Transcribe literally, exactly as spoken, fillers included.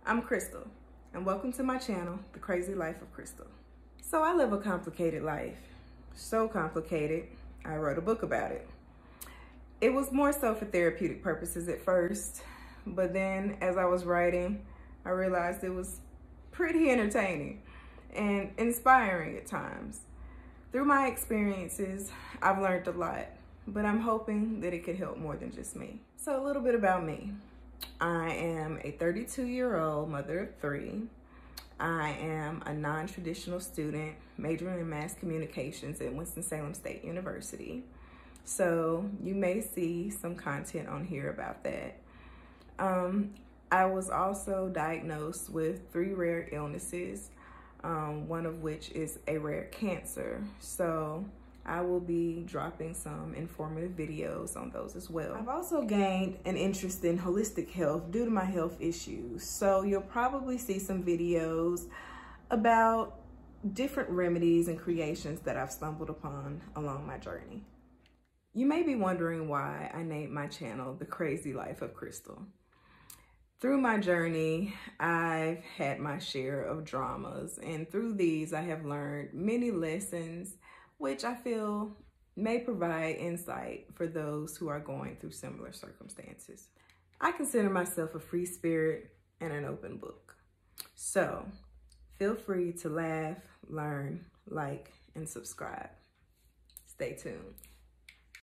I'm Crystal, and welcome to my channel, The Crazy Life of Crystal. So I live a complicated life, so complicated, I wrote a book about it. It was more so for therapeutic purposes at first, but then as I was writing, I realized it was pretty entertaining and inspiring at times. Through my experiences, I've learned a lot, but I'm hoping that it could help more than just me. So a little bit about me. I am a thirty-two year old mother of three. I am a non-traditional student majoring in mass communications at Winston-Salem State University. So you may see some content on here about that. Um, I was also diagnosed with three rare illnesses, um, one of which is a rare cancer. So I will be dropping some informative videos on those as well. I've also gained an interest in holistic health due to my health issues. So you'll probably see some videos about different remedies and creations that I've stumbled upon along my journey. You may be wondering why I named my channel The Crazy Life of Crystal. Through my journey, I've had my share of dramas, and through these I have learned many lessons which I feel may provide insight for those who are going through similar circumstances. I consider myself a free spirit and an open book. So feel free to laugh, learn, like, and subscribe. Stay tuned.